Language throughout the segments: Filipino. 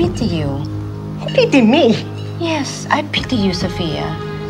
pity you. Pity me? Yes, I pity you, Sofia.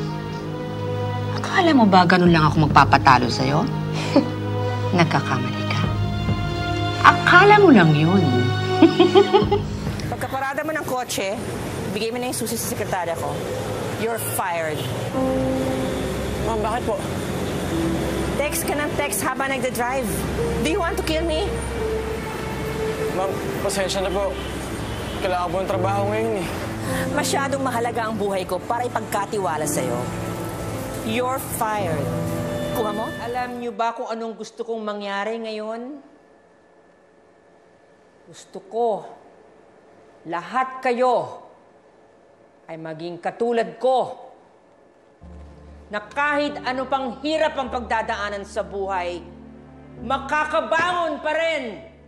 Akala mo ba ganun lang ako magpapatalo sa'yo? Nagkakamali ka. Akala mo lang yun. Pagkaparada mo ng kotse, bigay mo na yung susi sa sekretarya ko. You're fired. Ma'am, bakit po? Text ka ng text habang nagda-drive. Do you want to kill me? Ma'am, pasensya na po. Kailangan po ng trabaho ngayon eh. Masyadong mahalaga ang buhay ko para ipagkatiwala sa'yo. You're fired. Kuha mo? Alam niyo ba kung anong gusto kong mangyari ngayon? Gusto ko lahat kayo ay maging katulad ko na kahit ano pang hirap ang pagdadaanan sa buhay, makakabangon pa rin.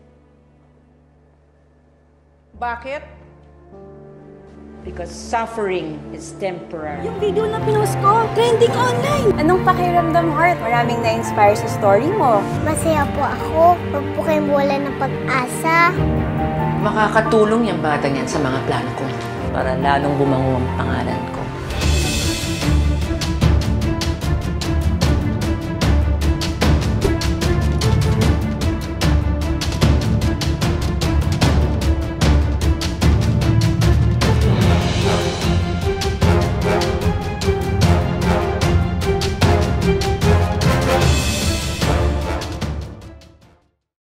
Bakit? Because suffering is temporary. Yung video na pinost ko, trending online. Anong pakiramdam, Heart? Maraming na-inspire sa story mo. Masaya po ako. Huwag po kayong wala ng pag-asa. Makakatulong yung bata niyan sa mga plano ko para lalong bumango ang pangalan ko.